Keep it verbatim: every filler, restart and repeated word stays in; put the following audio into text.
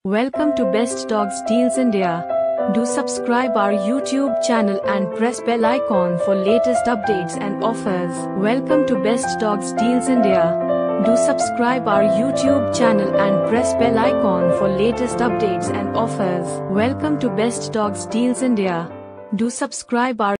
Welcome to Best Dogs Deals India. Do subscribe our YouTube channel and press bell icon for latest updates and offers. Welcome to Best Dogs Deals India. Do subscribe our YouTube channel and press bell icon for latest updates and offers. Welcome to Best Dogs Deals India. Do subscribe our